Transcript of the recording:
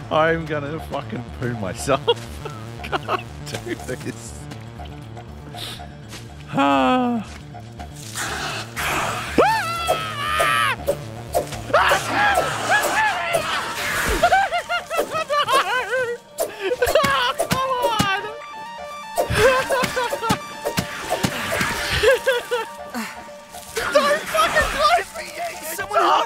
I'm gonna fucking poo myself. Can't do this. Ah.